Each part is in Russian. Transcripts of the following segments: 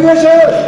вечер!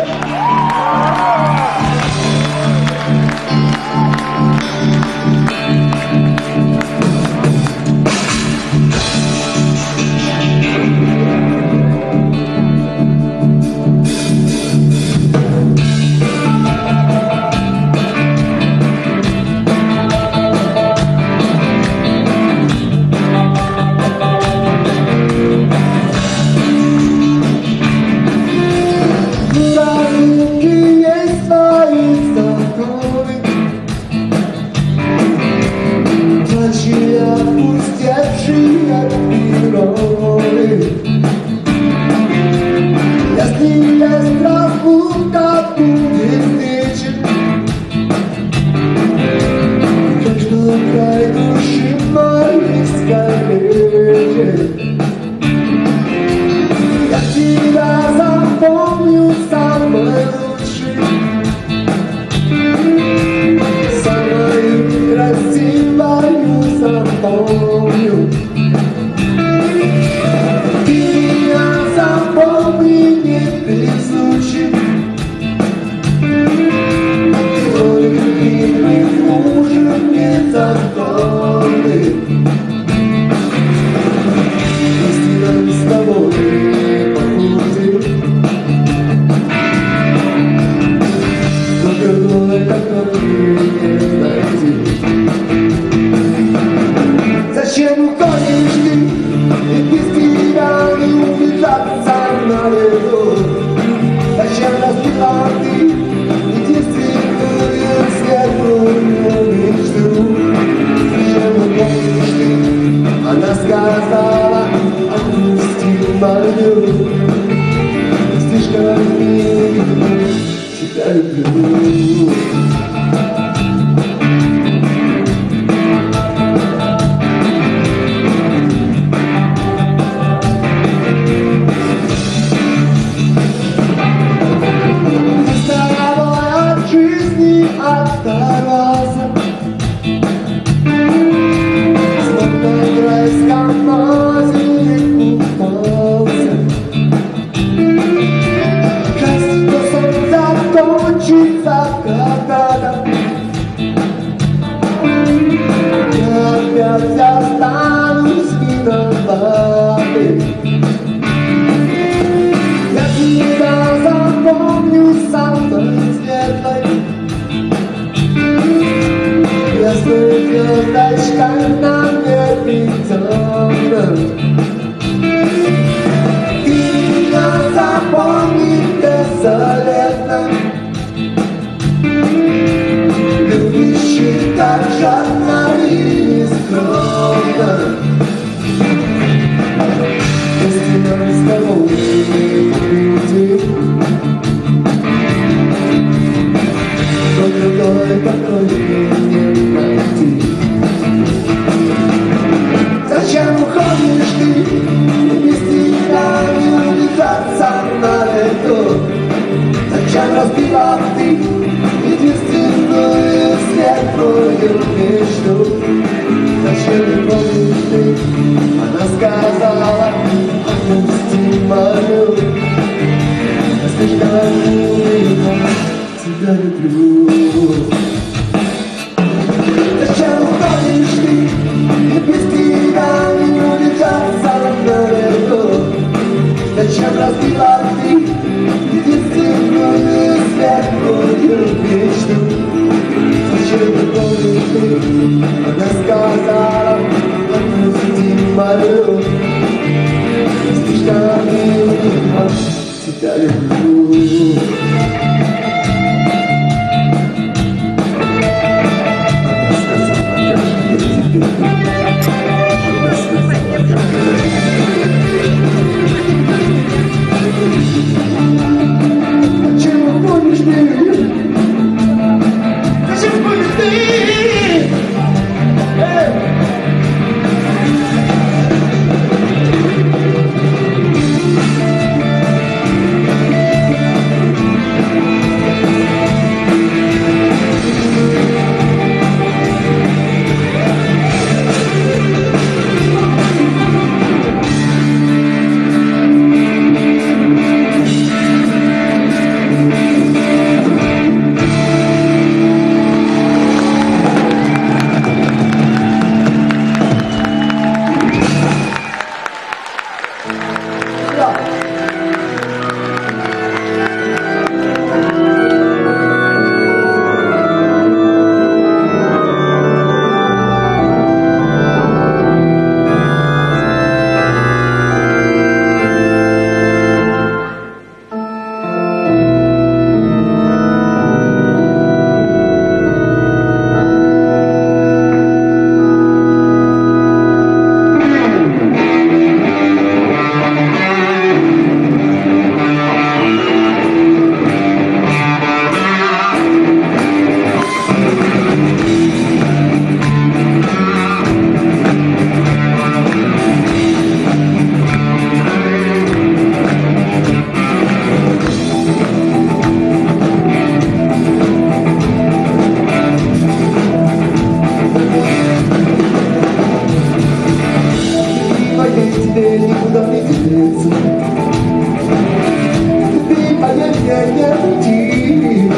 я не уйти.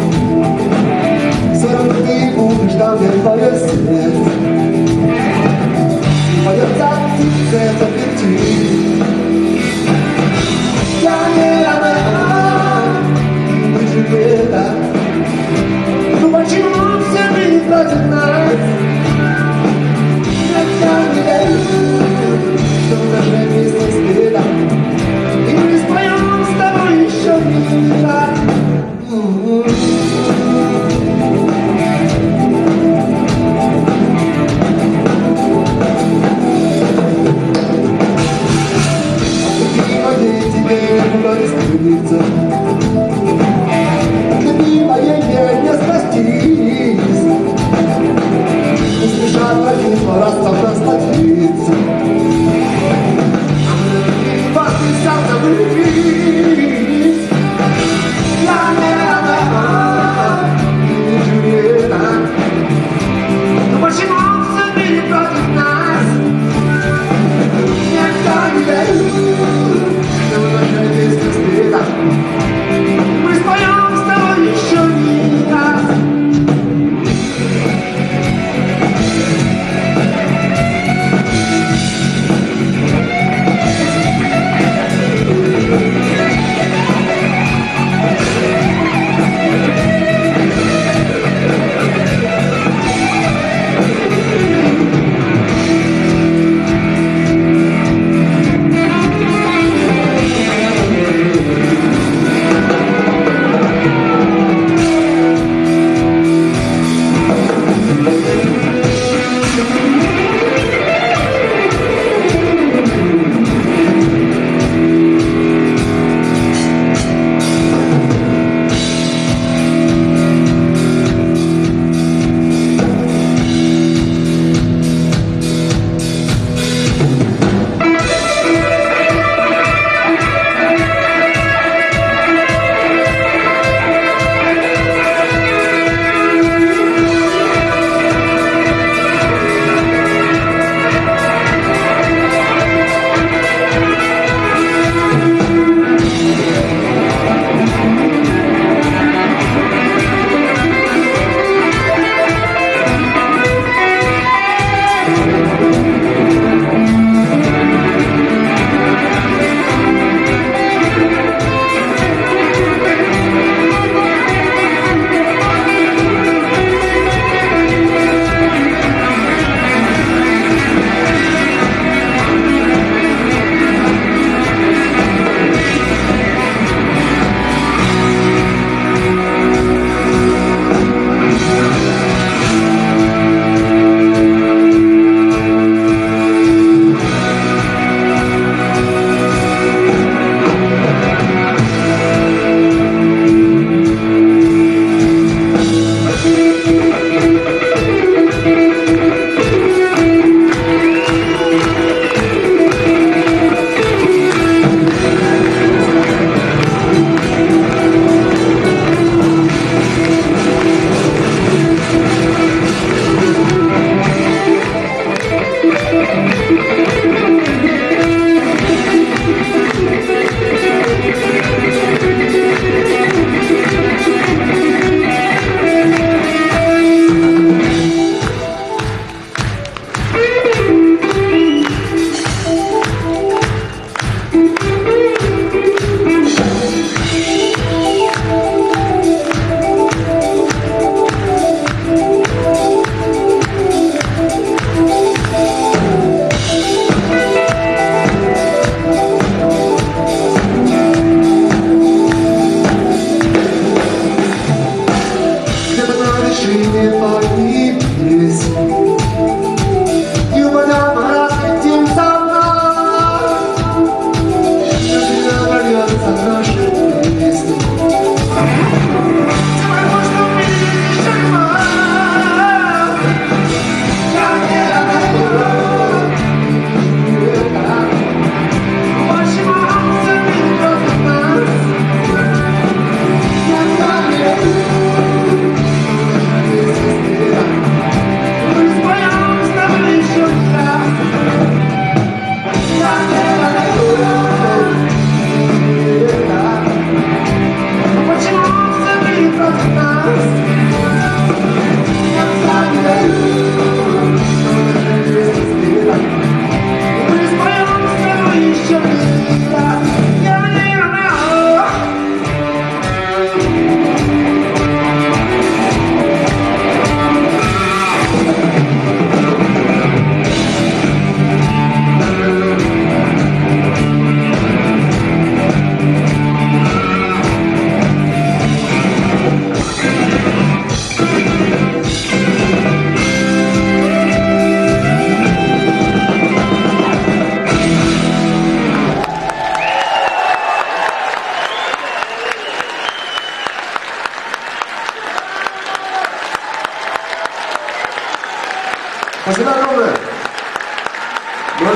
Все равно ты будешь там, где твое сердце. И поется птица запрети. Я не рада, мы же беда. Ну почему все были против нас? Я не верю, что в нашей песне стыда. И мы споем с тобой еще не так. Любимая, не спастись. Не спешат один раз там расплатиться. Вас не сам забыть. Я не рада, не Джульетта. Но почему все были против нас? Я не верю, что в нашей песне стыда.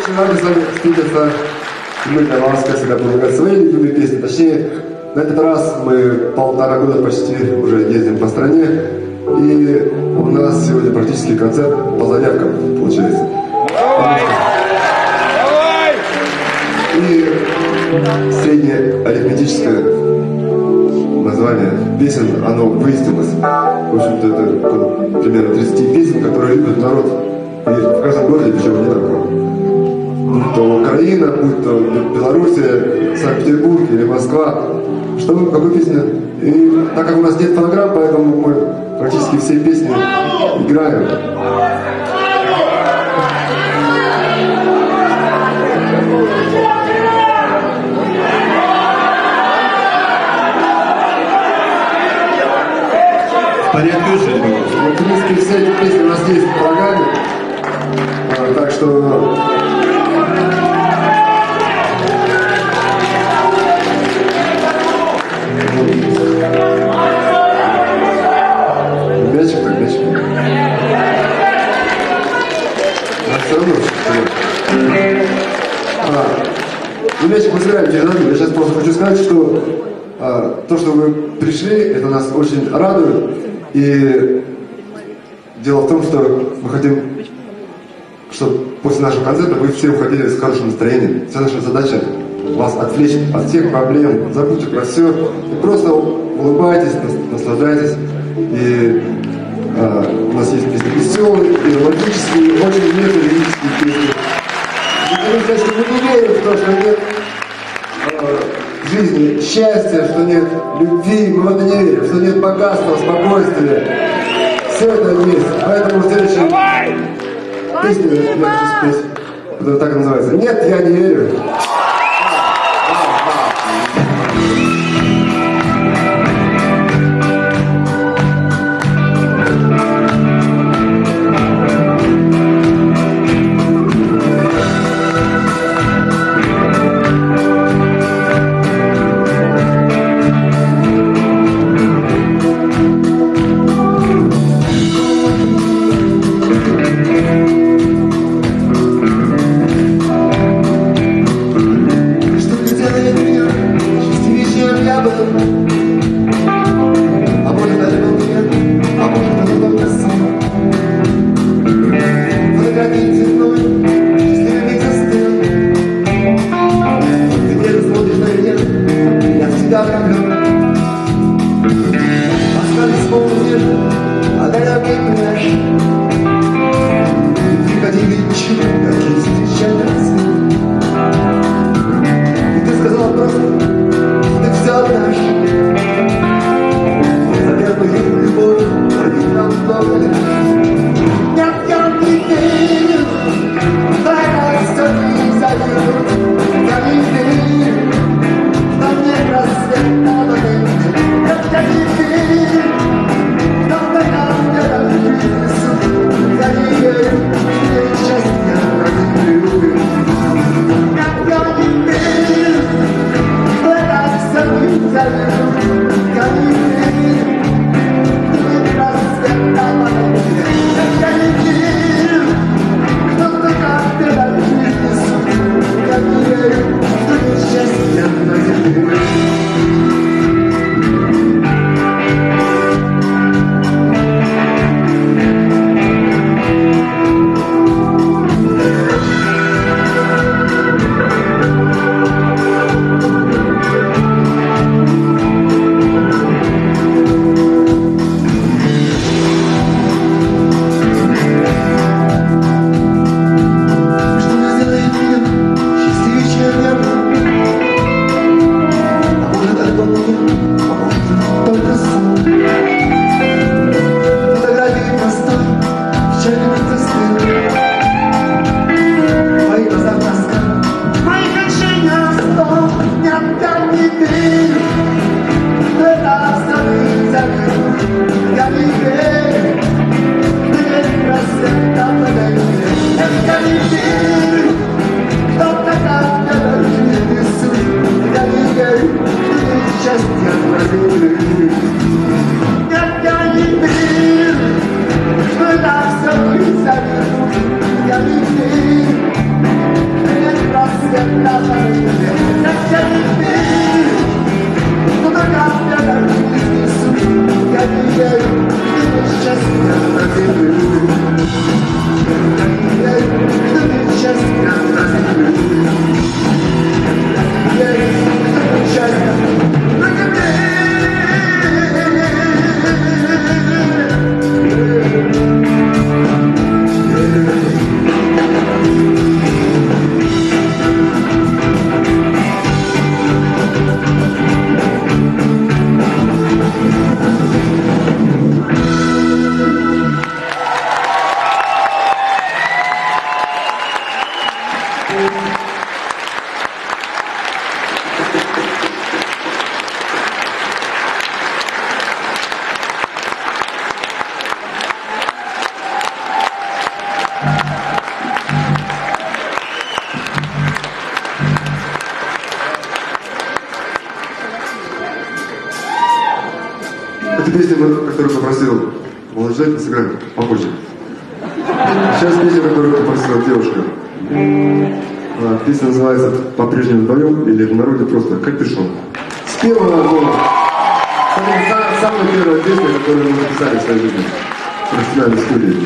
очень рады с вами встретиться. Мы для вас, как всегда, будем играть свои любимые песни. Точнее, на этот раз мы 1,5 года почти уже ездим по стране. И у нас сегодня практически концерт по заявкам получается. Давай! Давай! И среднее арифметическое название песен, оно выяснилось. В общем-то, это примерно 30 песен, которые любит народ в каждом городе, причем не только. Будь то Украина, будь то Белоруссия, Санкт-Петербург или Москва. Что мы, какую песню? И так как у нас нет фонограмм, поэтому мы практически все песни играем. В порядке уже, В принципе, все эти песни у нас есть в программе. Так что... Мячик так мячик. А все равно. Ну, мячик мы сыграем через одну. Я сейчас просто хочу сказать, что то, что вы пришли, это нас очень радует. И дело в том, что мы хотим, чтобы после нашего концерта вы все уходили с хорошим настроением. Вся наша задача вас отвлечь от всех проблем, забудьте про все. И просто улыбайтесь, наслаждайтесь. И у нас есть песни веселые, и романтические, и очень нежные лирические песни. И говорить, что мы не верим в то, что нет в жизни счастья, что нет любви, мы в это не верим, что нет богатства, спокойствия. Все это есть. Поэтому следующая песня я хочу спеть, которая так и называется. Нет, я не верю. Эту песню, которую попросил молодой человек, сыграть попозже. Сейчас песня, которую попросила девушка. Песня называется «По-прежнему вдвоем» или в народе просто «Капюшон». С первого альбома. Самая первая песня, которую мы написали в своей жизни. В профессиональной студии.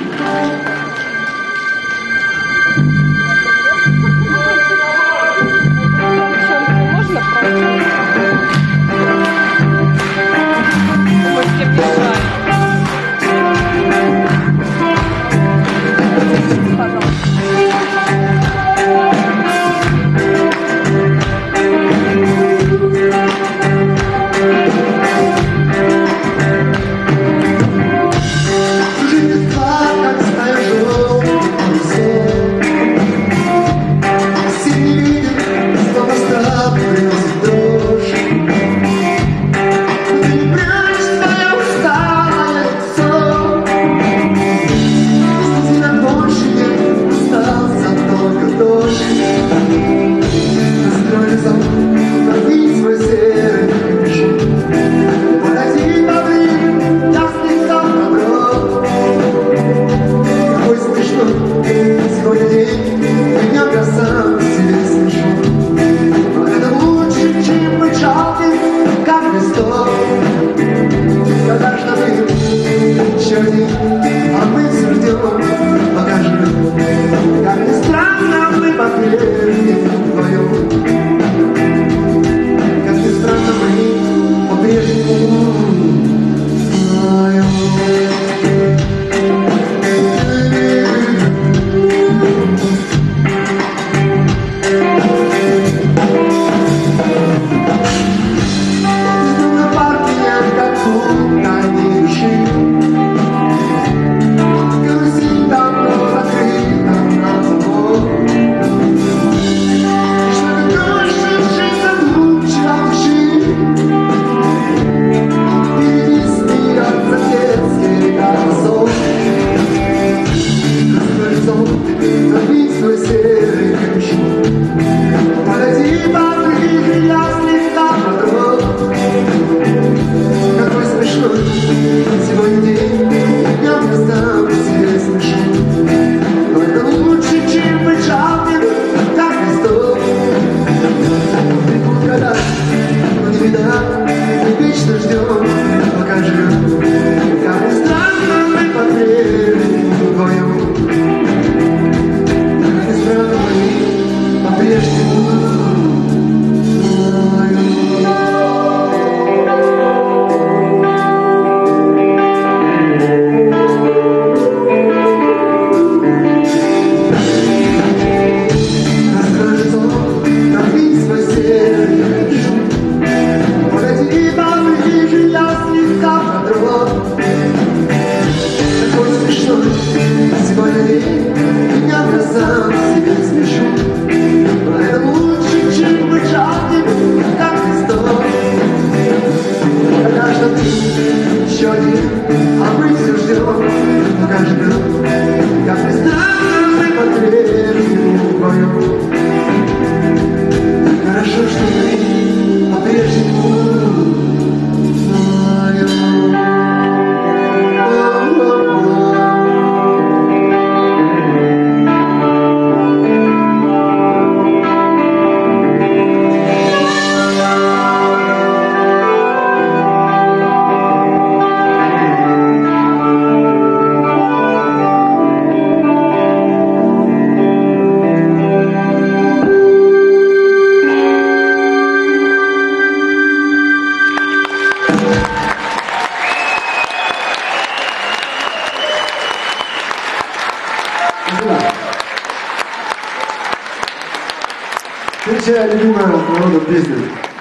Следующая любимая народная песня,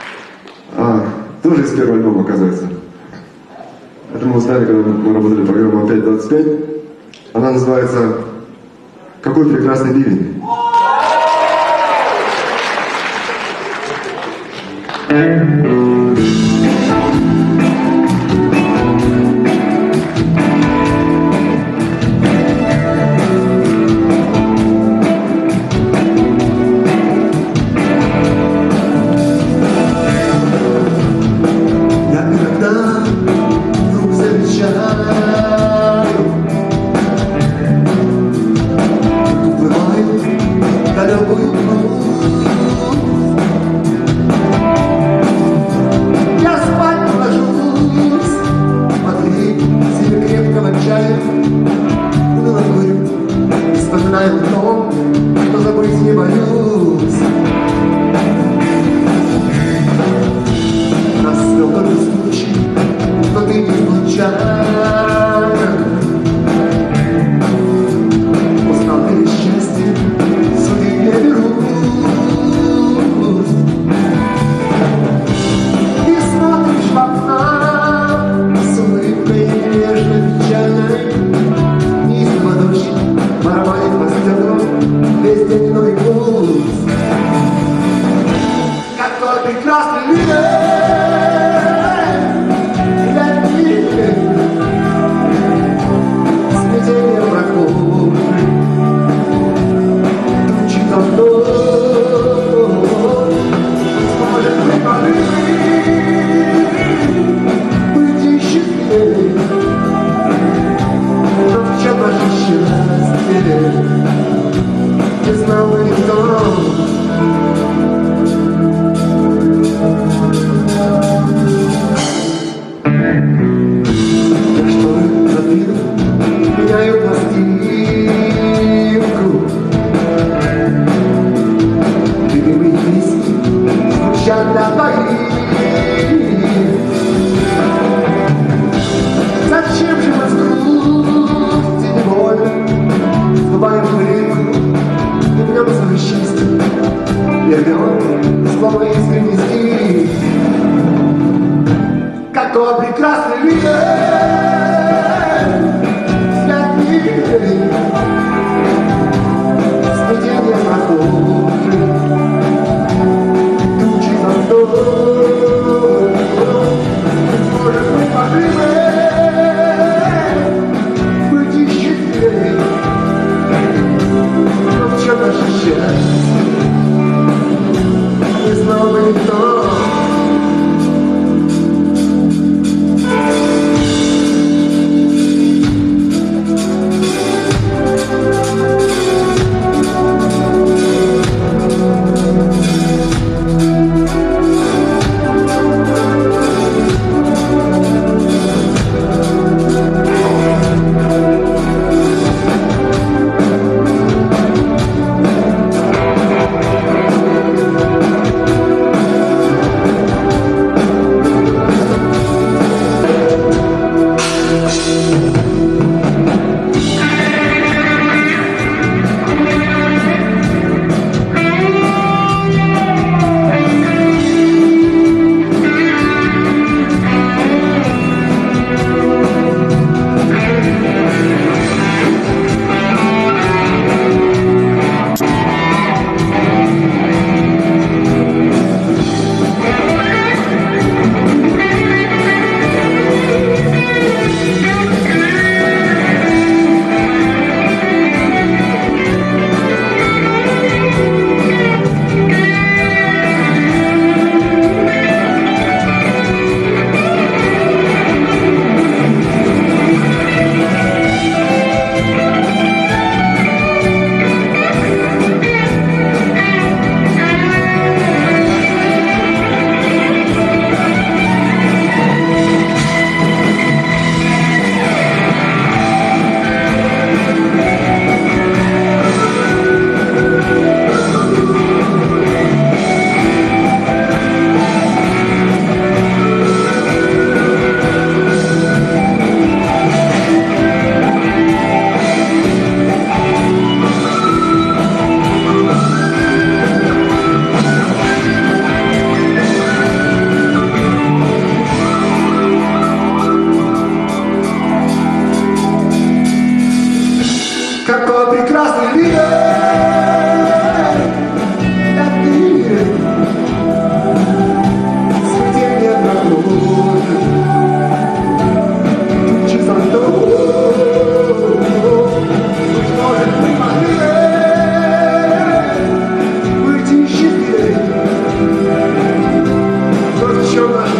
тоже из первого альбома, оказывается. Это мы узнали, когда мы работали в программу «5.25». Она называется «Какой прекрасный ливень». Я когда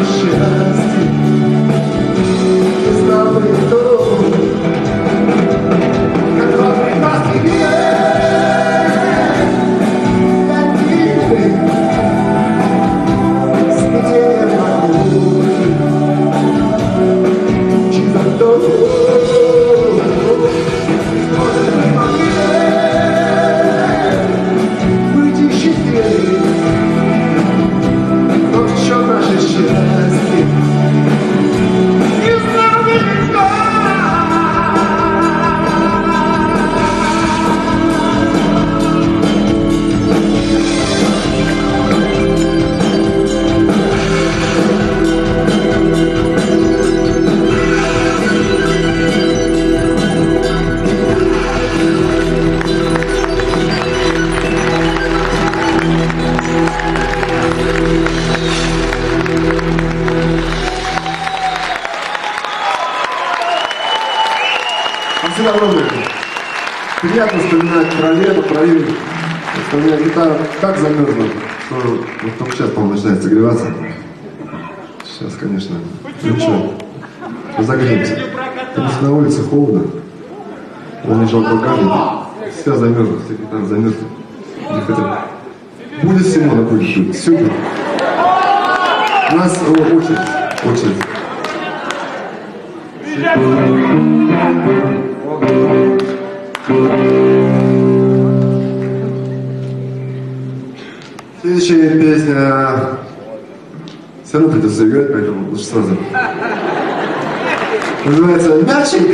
счастье, не знал бы кто, как тот прекрасный век, такие смятения вокруг, чистотой. Спасибо огромное. Приятно вспоминать про лето, про июнь. Что у меня гитара так замерзла, что вот только сейчас, по-моему, начинает согреваться. Сейчас, конечно, ничего. Загреемся. Потому что на улице холодно. Он лежал в руками. Вся замерзла, вся гитара замерзла. Не хотят. Будет Симона, будет. Супер. У нас очередь. Следующая песня все равно придется играть, поэтому лучше сразу. Называется «Мячик».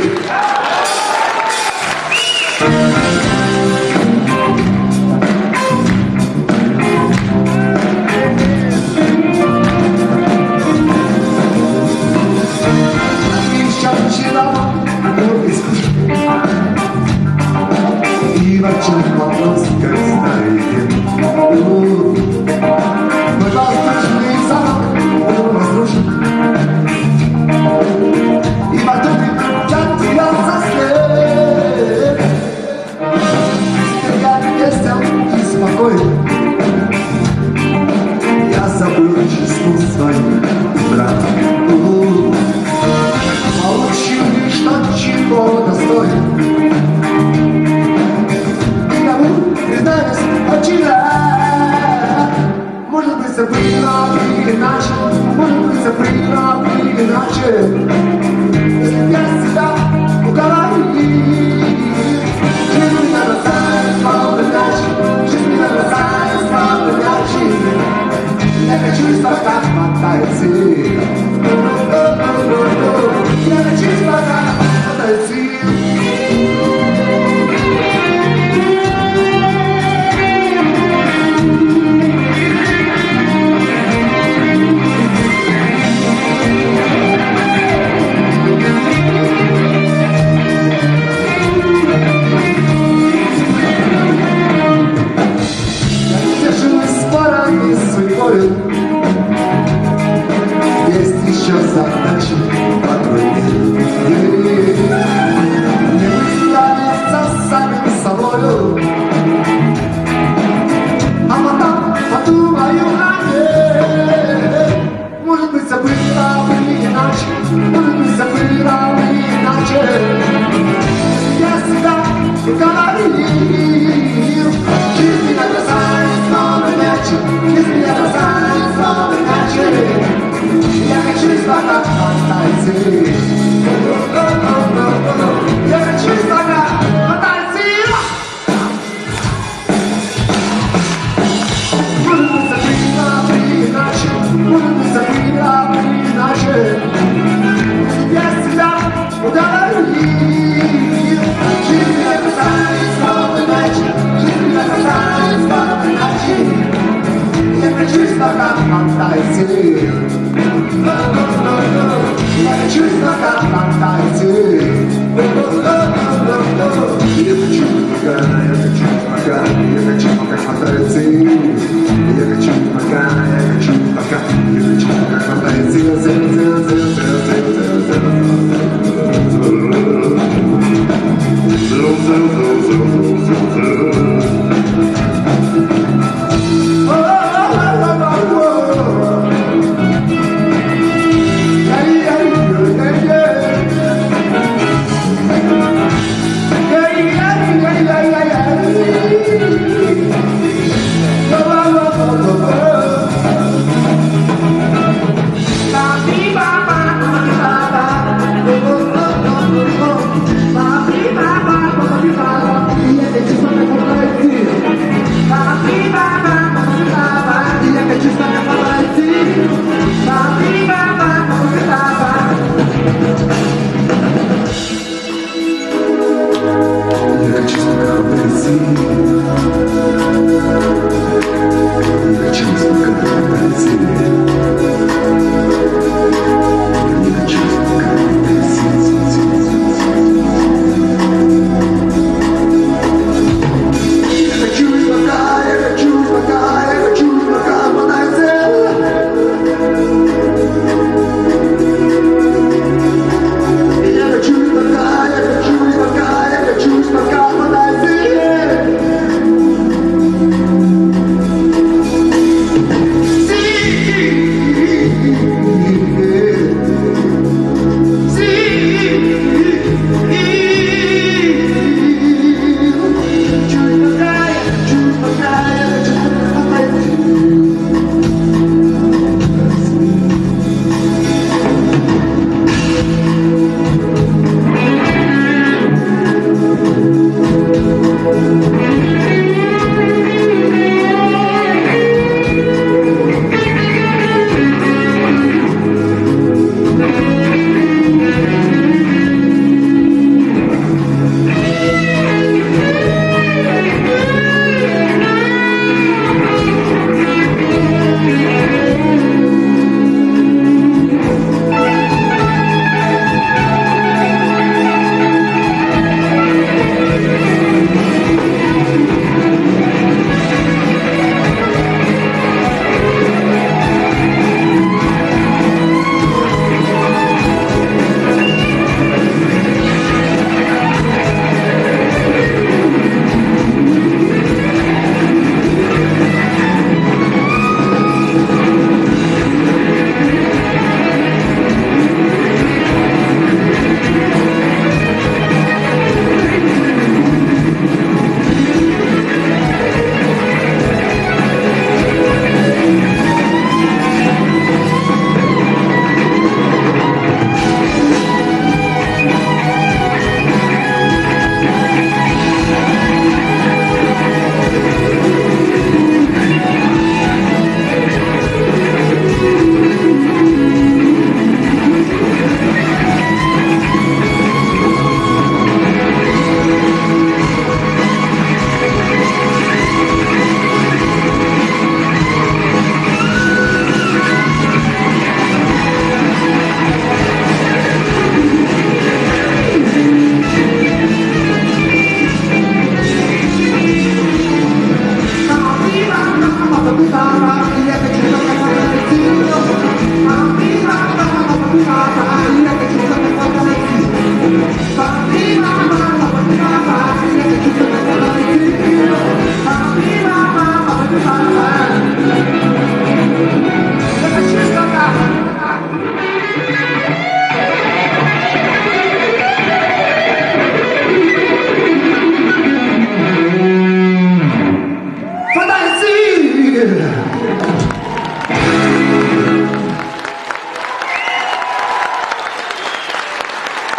И ворчит вопрос, как старый. Мой воздушный замок был разрушен, и потом я терялся след. Теперь я весел и спокоен, я забыл число своих брат. Получил лишь то, чего достоин. Может быть, все было бы иначе, может быть, все было бы иначе, если б я себя уговорил. Жизнь меня бросает, словно мячик, жизнь меня бросает, словно мячик. Я качусь, пока хватает сил. Я качусь, пока хватает сил. Есть еще задачи потруднее. Не выставиться самим собою, а потом подумаю о ней. Может быть, все было бы иначе, может быть, все было бы иначе. Я себя уговорил. Жизнь меня бросает, снова мячик, жизнь меня бросает, снова мячик. Я хочу пока хватает сил. Я хочу пока хватает сил. Может быть, забыла бы иначе, может быть, забыла бы иначе. Если я себя уговорил. Жизнь меня бросает, снова мячик, жизнь меня бросает, снова мячик. Я хочу пока хватает сил. Я хочу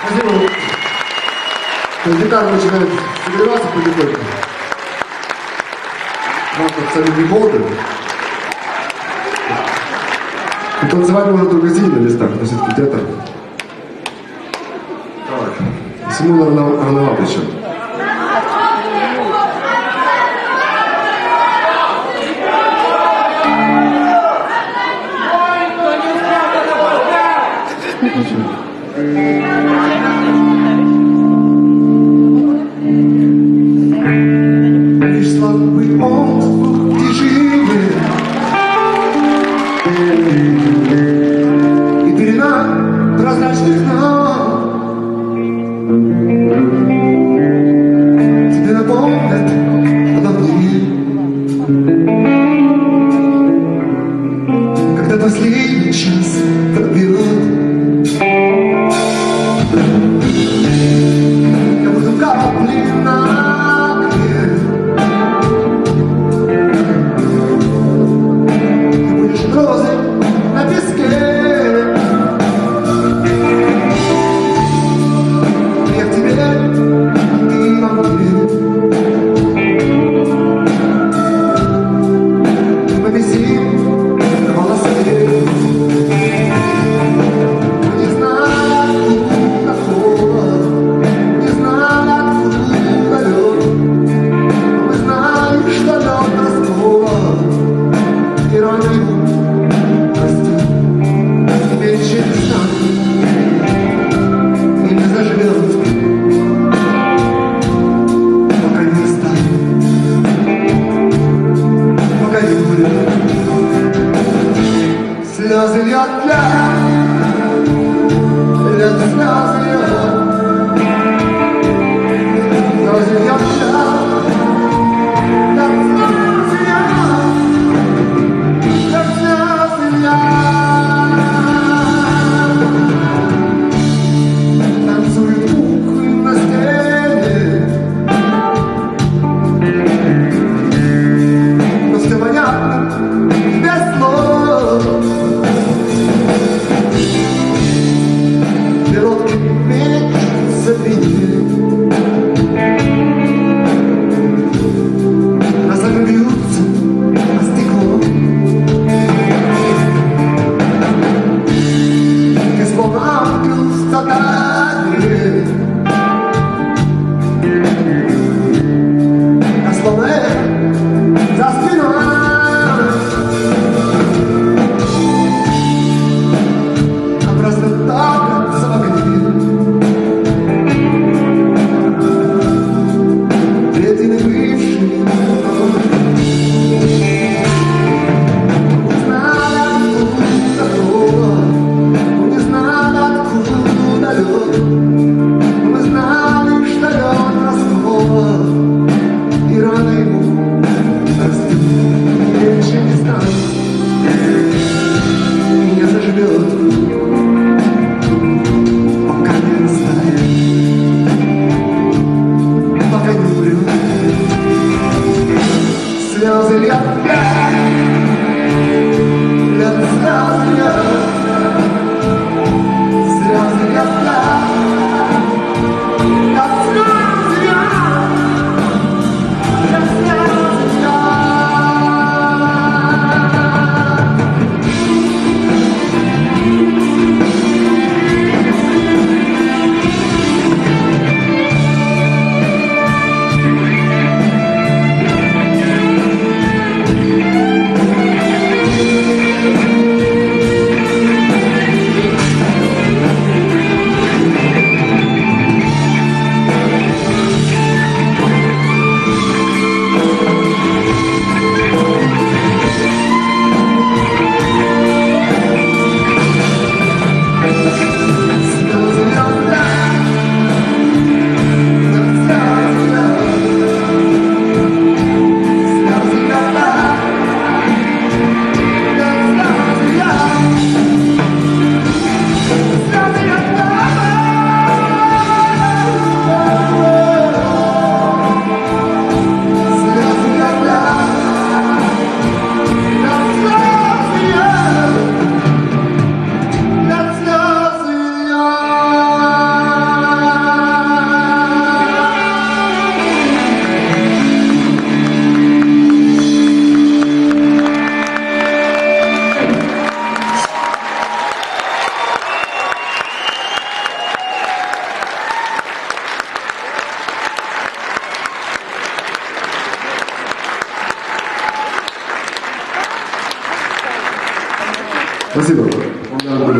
Спасибо. Гитара начинает согреваться потихоньку. Вам абсолютно не холодно. И танцевать можно только сидя на местах, но все-таки театр. Так. Всему рановато еще. Лишь слабый воздух тяжелее, и пелена прозрачных ног тебе напомнят обо мне, когда последний час пробьет. Я буду капли на окне, ты будешь розой на песке. Я в тебе, ты во мне. Мы повисим на волоске. Не знаю, откуда холод, не знаю, откуда лед, но мы знаем, что лед расколот, иронию прости, теперь еще не станет и не заживет, пока не станет, пока не умрет. Слезы льет льет слезы льет, слезы льет танцуют куклы на стене, но все понятно без слов. Пилотки мечутся в вине, носами бьются о стекло. Исполн ангел в сатане, а словно за спиной, а просто топятся в огне. Ветины бывшие, не знали, откуда холод, не знали, откуда лед, мы знали, что лед расколот, и рано ему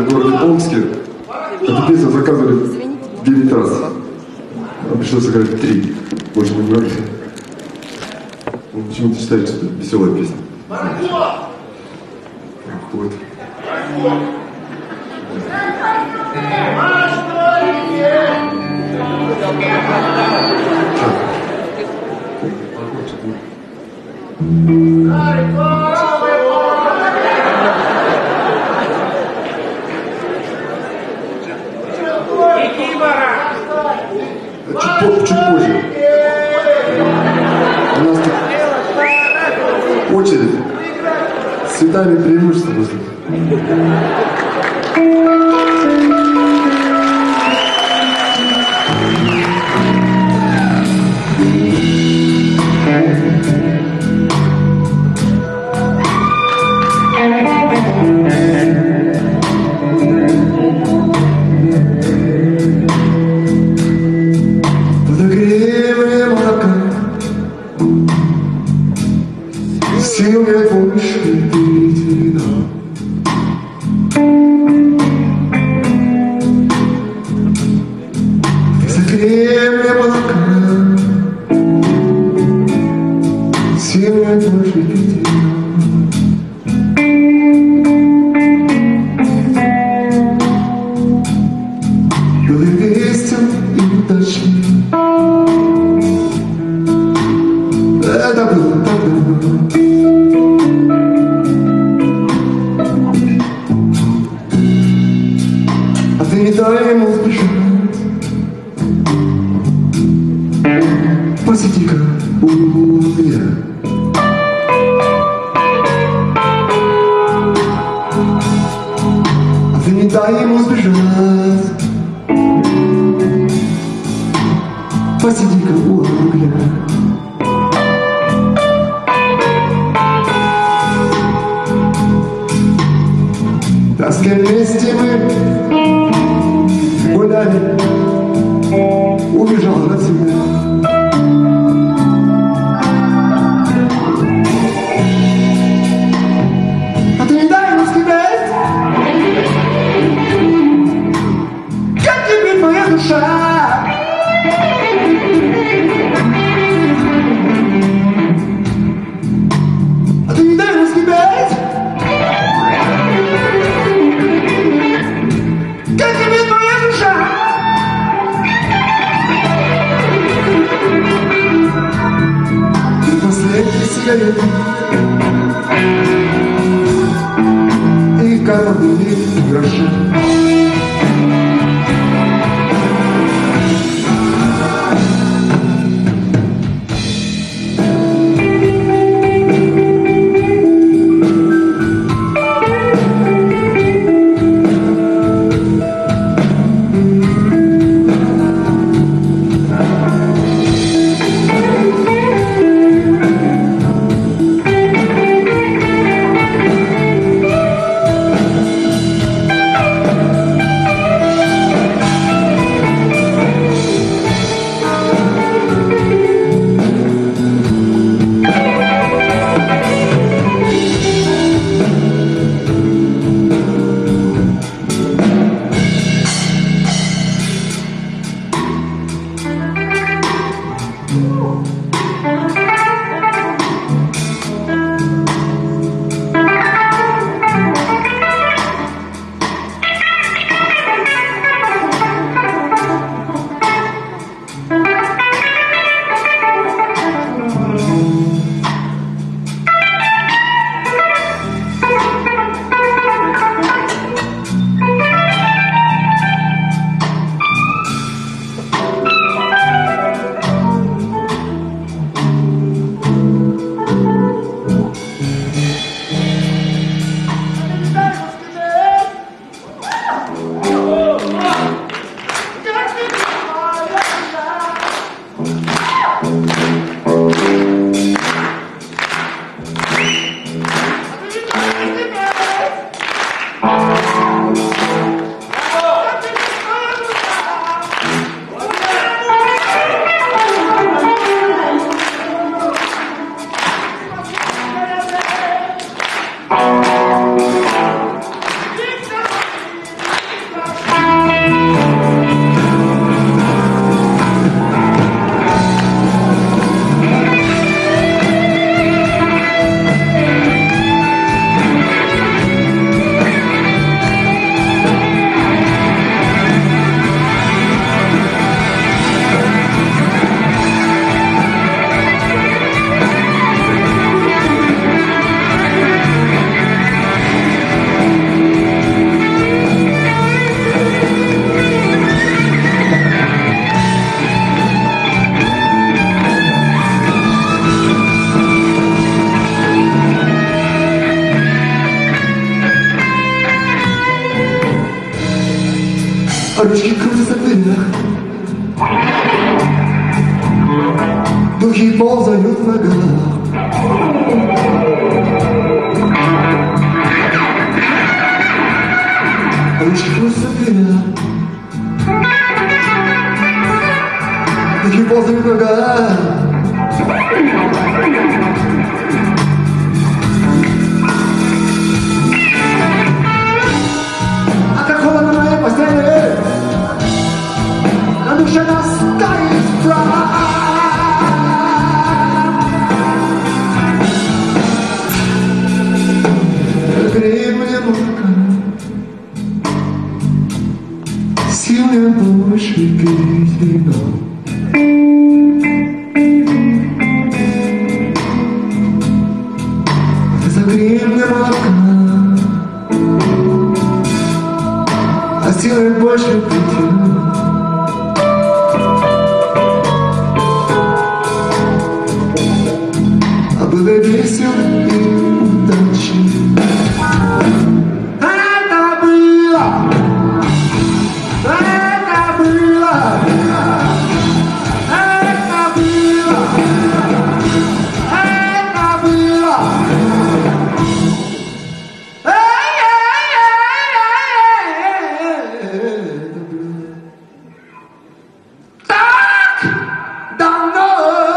в городе Омске. Эту песню заказывали 9 раз. А пришлось сыграть 3. Больше мы не могли. Он почему-то считает, что это веселая песня. Вот. Чуть позже. У нас тут очередь с цветами преимущества просто. Сил нет больше пить вино. Ты согрей мне молока. Сил нет больше пить вино. Был и весел, и уточнил. Это было так давно. Ты не дай ему сбежать. Посиди-ка у меня. А ты не дай ему сбежать. Посиди-ка у огня. Да с кем вместе мы гуляли, убежал от себя. А ты не дай ему сказать, как тебе твоя душа. А ты не дай ему сказать, как тебе твоя душа. Ты последний сигарет и карманные гроши. ручки крутятся вверх, духи ползают в ногах. Ручки крутятся вверх, духи ползают в ногах. А как холодно в моей постели, на душе настает страх. Греет мне музыка, сил не больше пить вино. Согрей мне молока, а силы больше пить вино. А было весело и удачно. Это было, это было, это было, это было. Так давно.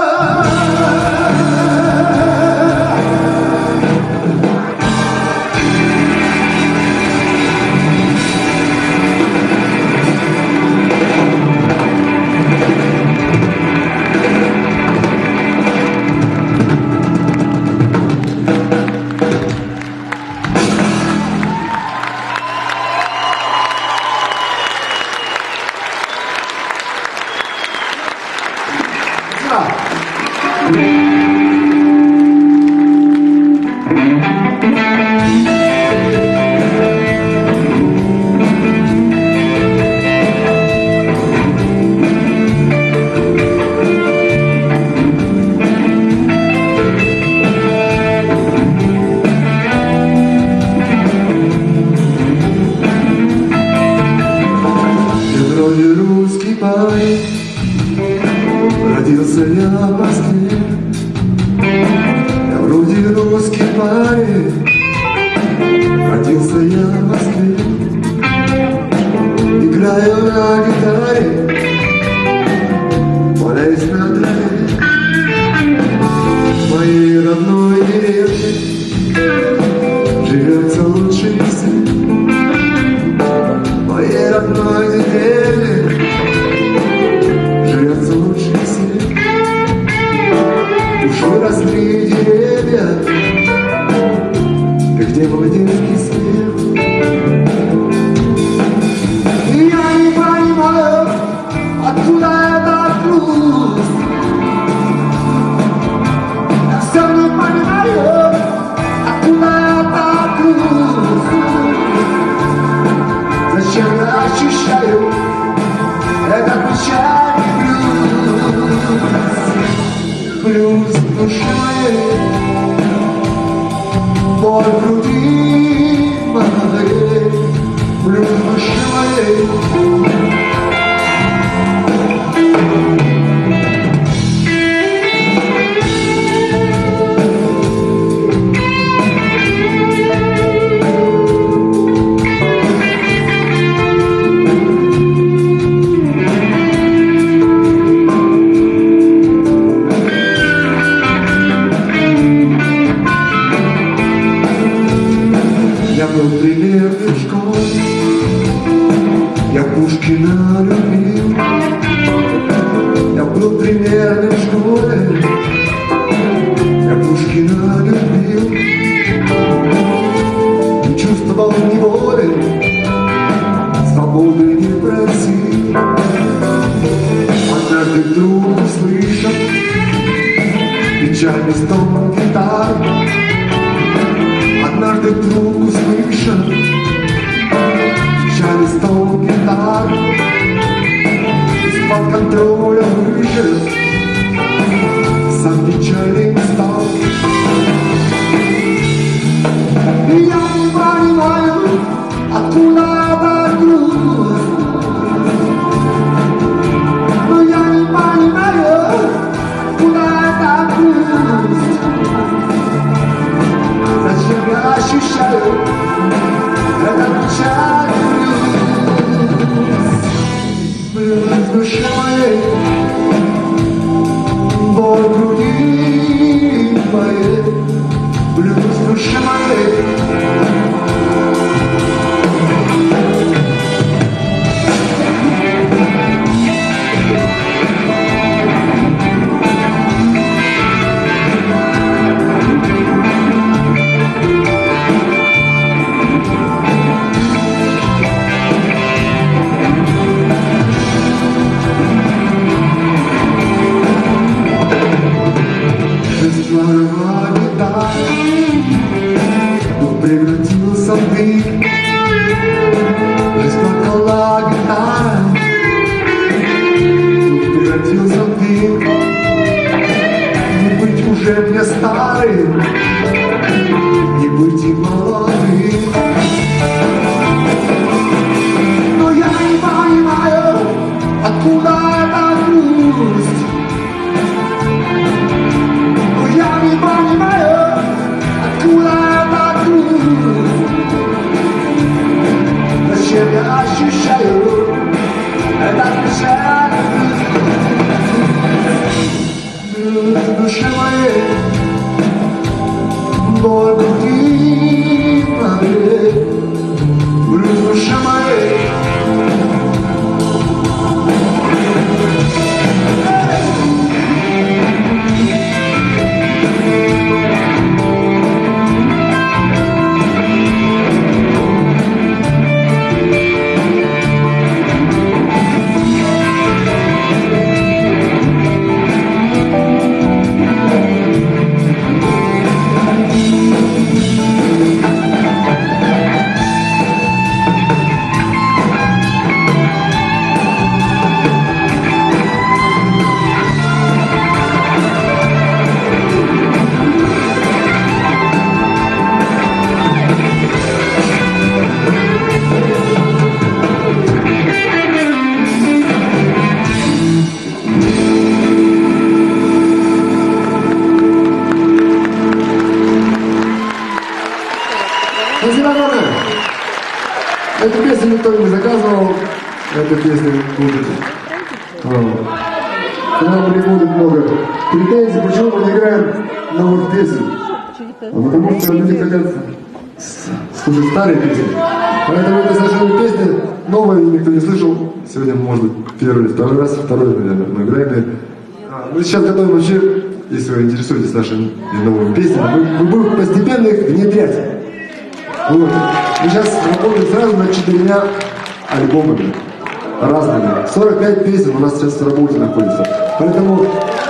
Русский парень, родился я в Москве. Я вроде русский парень, родился я в Москве. Играю на гитаре, валяюсь на траве. В моей родной деревне живется лучший сын. В моей родной деревне живется лучший сын. Уж выросли деревья, и где мой детский смех? И я не понимаю, откуда этот груз. Я все не понимаю, откуда этот груз. Зачем я ощущаю этот печальный блюз? Блюз в душе моей, боль в груди моей, блюз в душе моей. Я был примерный в школе, я Пушкина любил. Я был примерный в школе, я Пушкина любил. Не чувствовал неволи, свободы не просил. Однажды вдруг услышал печальный стон гитары. Однажды вдруг услышал печальный стон гитары. Из-под контроля вышел, сам печальным стал. И я не понимаю, откуда этот груз. ощущаю этот печаль в душе моей, боль крутит на дверь в душе моей. Спасибо огромное. Эту песню никто не заказывал. Эта песня будет. Когда не будет много претензий, почему мы не играем новых песен? Потому что люди хотят слушать старые песни. Поэтому это совершенно песня новая, никто не слышал. Сегодня, может быть, первый, второй раз, наверное, мы играем. Мы сейчас готовим вообще, если вы интересуетесь нашими новыми песнями, мы будем постепенно их внедрять. Вот. Мы сейчас работаем сразу над 4 альбомами разными. 45 песен у нас сейчас в работе находится. Поэтому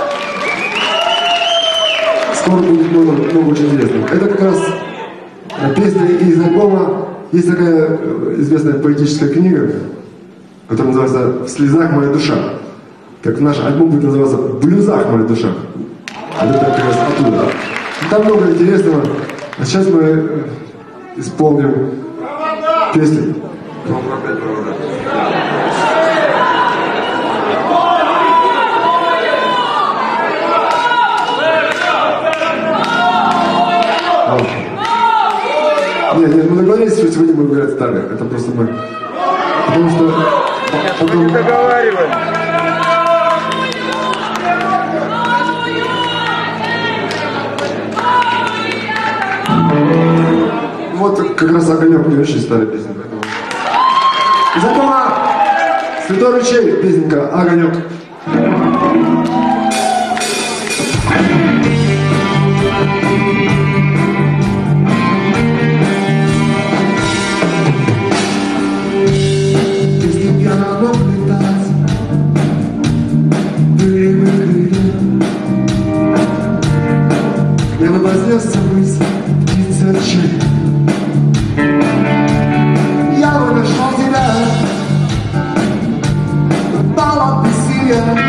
скоро будет много очень интересных. Это как раз песня из альбома. Есть такая известная поэтическая книга, которая называется «В слезах моя душа». Так наш альбом будет называться «В блюзах моя душа». Это как раз оттуда. Там много интересного. А сейчас мы исполним песню. Нет, мы договорились, что сегодня будем играть старые. Это просто мы. Потому что потом... Не договариваем. Вот как раз «Огонек» не очень старая песня. Из альбома «Святой ручей» песенка «Огонек». Если я мог летать, были бы крылья, я бы вознесся ввысь, птица отчаяния. Я бы нашел тебя, упала бы сия,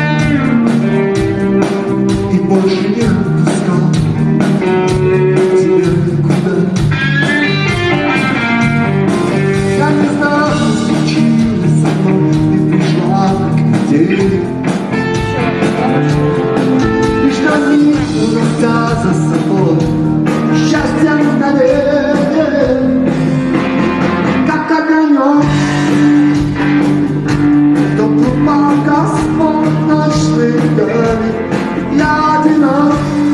и больше не отпускал тебя никуда. Я не знаю, что случилось со мной, и пришла к тебе. Лишь на миг унося за собой счастье мгновенье, как огонек, кто пропал Господь ночных дали. Я одинок,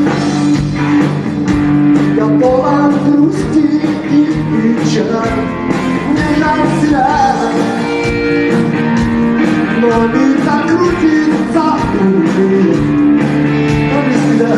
я полон грусти и печали. Мне жаль себя, но мир так крутится внутри, но без тебя.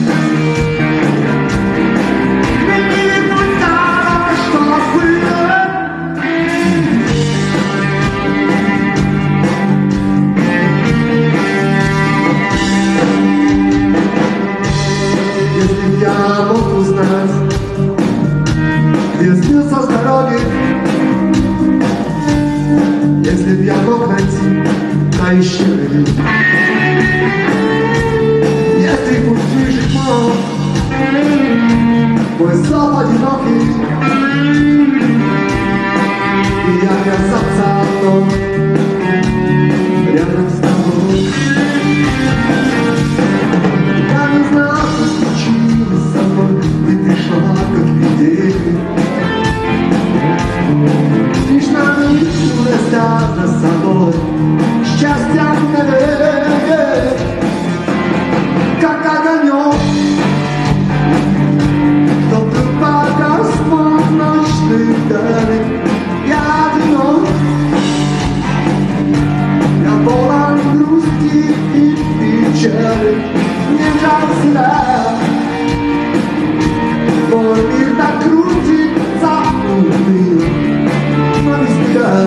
Если б я мог узнать, где сбился с дороги, если б я мог найти тающий, если путь движет мой, мой зов одинокий, и я оказался одном рядом с тобой. Я не знал, что случилось со мной, ты пришла как видение. Лишь на миг за собой счастья навек, как огонек. Кто-то погас в ночных далек, я одинок, я полон грусти и печали, мне жаль себя. Мой мир так крутится, уныло, но без тебя.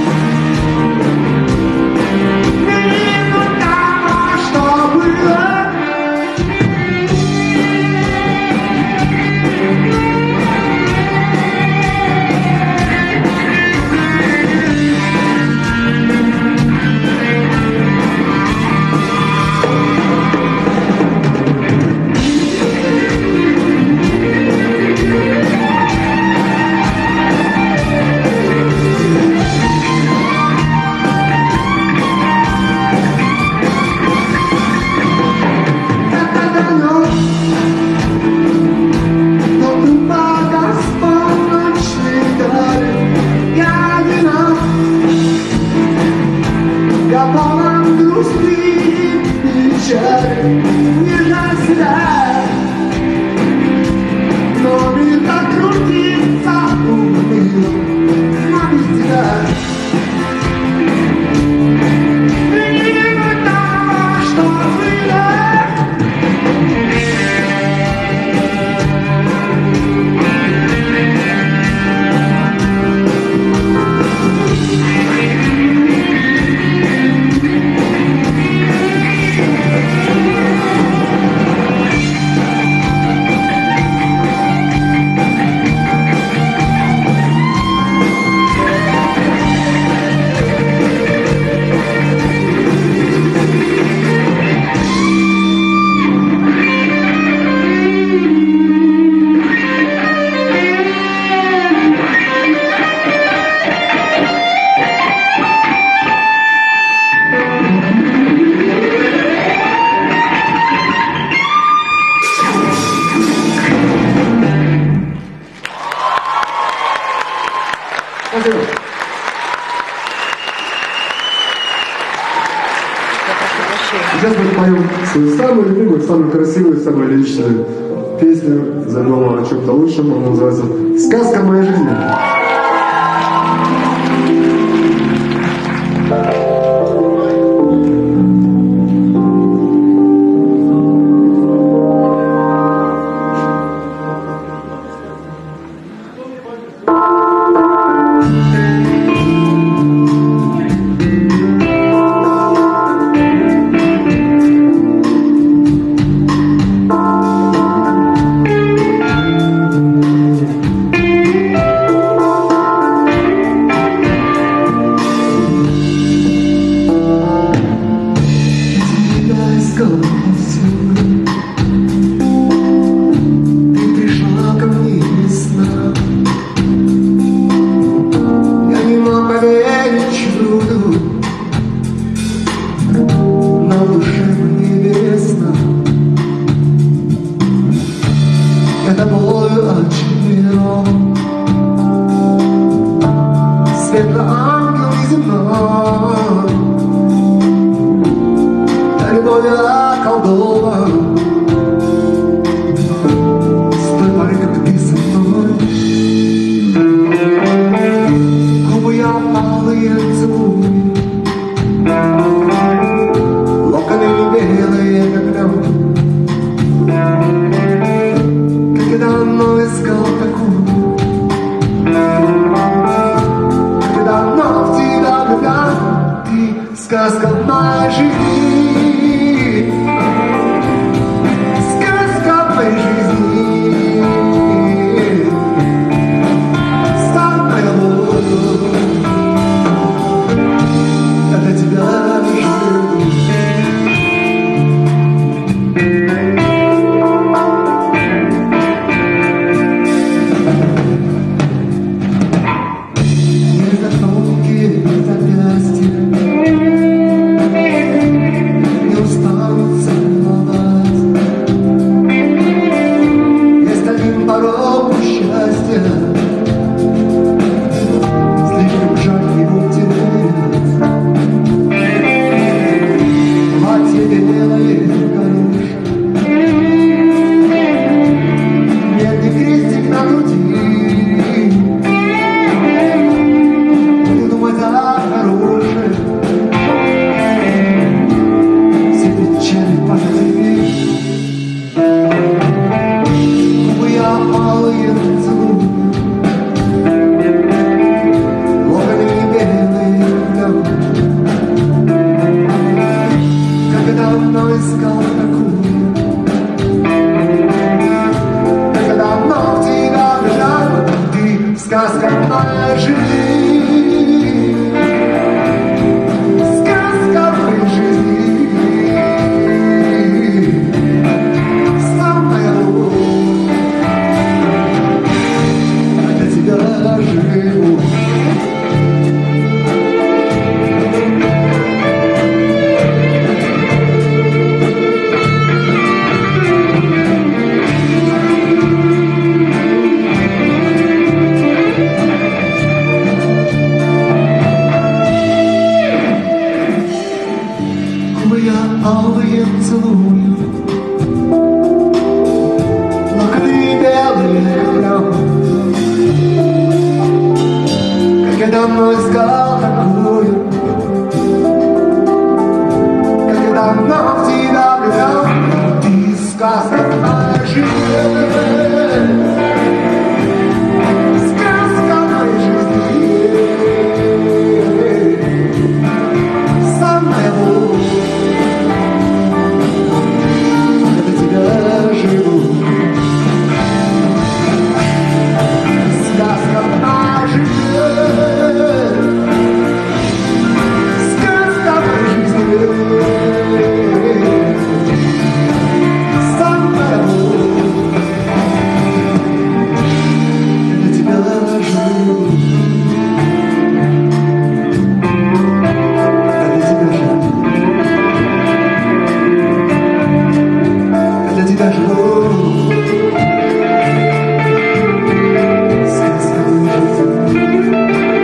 Сейчас мы поем свою самую любимую, самую красивую, самую личную песню из альбома «О чем-то лучшем». Она называется «Сказка моей жизни». Сказка моей жизни, сказка моей жизни, самая любовь, я для тебя живу. Не за тонкие запястья, поцелуй. Локоны белые, как рам. Как я давно искал такую, как я давно в тебя влюблен. Ты сказка моей жизни, сказка моей жизни. Самая боль, я для тебя живу. Сказка моей жизни, сказка моей жизни. Самая боль, я для тебя живу. Я для тебя живу. Сказка моей жизни.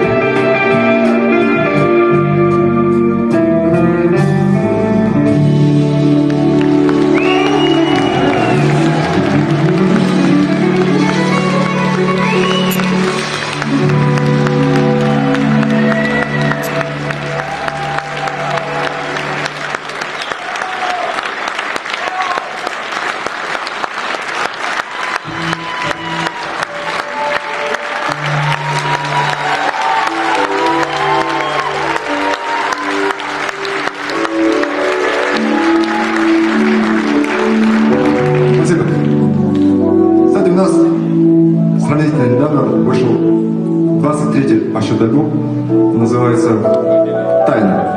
Спасибо. Кстати, у нас сравнительно недавно вышел 23-й по счету альбом. Называется «Тайна».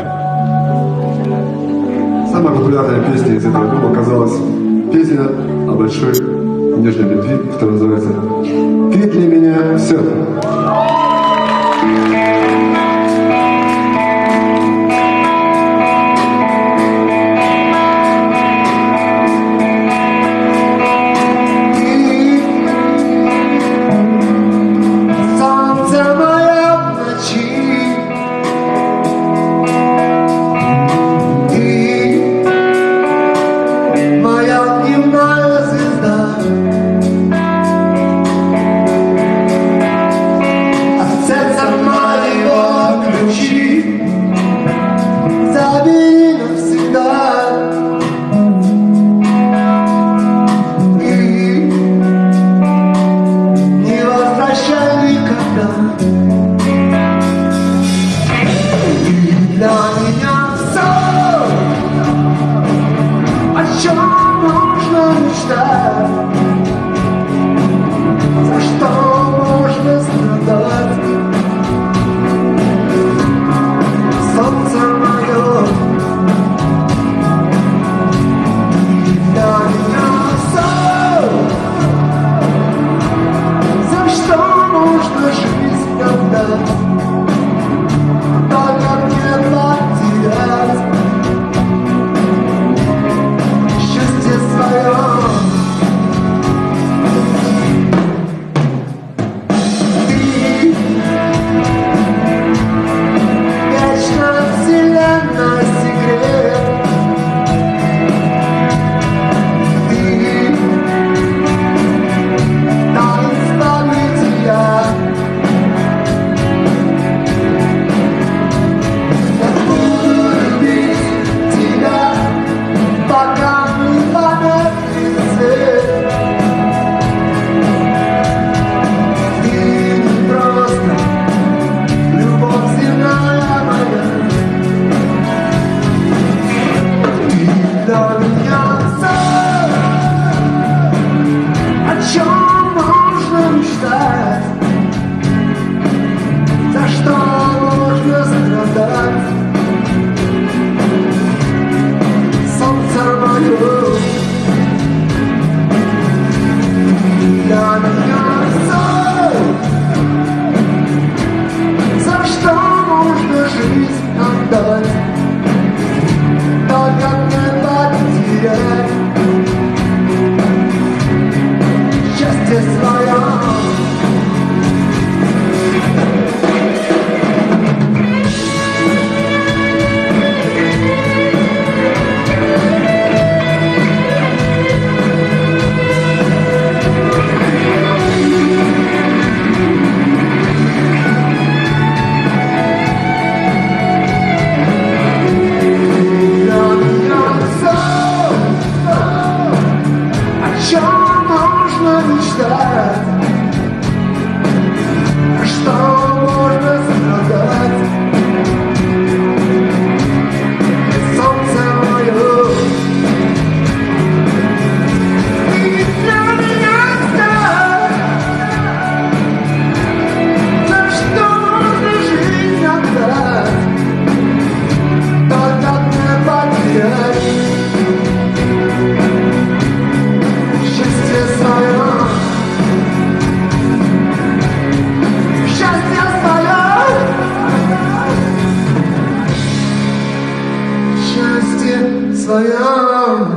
Самая популярная песня из этого альбома оказалась песня о большой нежной любви, которая называется «Ты для меня все». Солнце мое в ночи, ты моя дневная звезда, от сердца моего ключи, забери навсегда. И не возвращай никогда. Ты для меня все, о чем можно мечтать, за что можно страдать. Солнце мое, ты для меня все, за что можно жизнь отдать, только не потерять счастье свое. Ты вечная вселенная секрет. Ты танец бытия. Я буду любить тебя, пока мы померкнет свет. Ты не просто любовь земная моя. Ты для меня все, о чем можно мечтать, за что можно страдать. Солнце мое, для меня все, за что можно жизнь отдать, только не потерять счастье свое. своя.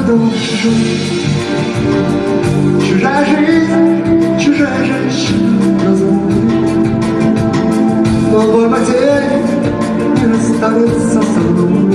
дом чужой. Чужая жизнь, чужая женщина, разлуки. Но боль потерь не расстанется со мной.